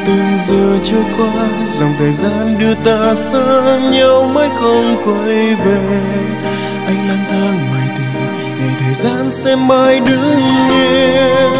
từng giờ trôi qua, dòng thời gian đưa ta xa nhau mãi không quay về. Anh lang thang ngoài tình, ngày thời gian sẽ mãi đứng yên.